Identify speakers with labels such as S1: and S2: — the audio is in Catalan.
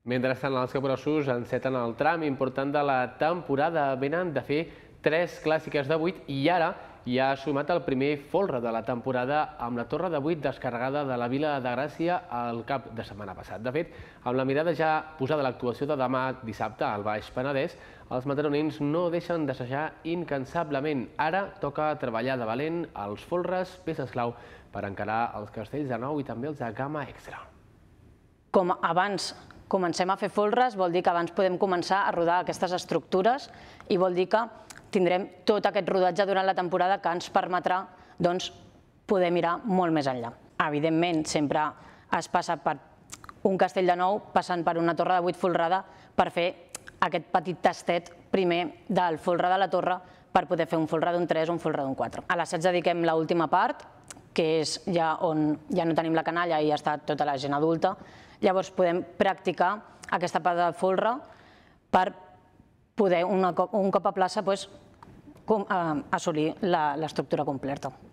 S1: Mentrestant, els capgrossos enceten el tram important de la temporada. Venen de fer 3 clàssiques de 8 i ara ja ha sumat el primer folre de la temporada amb la torre de 8 descarregada de la Vila de Gràcia el cap de setmana passat. De fet, amb la mirada ja posada a l'actuació de demà dissabte al Baix Penedès, els mataronins no deixen d'assajar incansablement. Ara toca treballar de valent els folres, peces clau per encarar els castells de nou i també els de gamma extra.
S2: Com abans comencem a fer folres, vol dir que abans podem començar a rodar aquestes estructures i vol dir que tindrem tot aquest rodatge durant la temporada que ens permetrà poder mirar molt més enllà. Evidentment, sempre es passa per un castell de nou, passant per una torre de 8 folrada per fer aquest petit tastet primer del folre de la torre per poder fer un folre d'un 3 o un folre d'un 4. A l'assaig dediquem l'última part, que és ja on ja no tenim la canalla i està tota la gent adulta. Llavors podem practicar aquesta part del folre per poder, un cop a plaça, assolir l'estructura completa.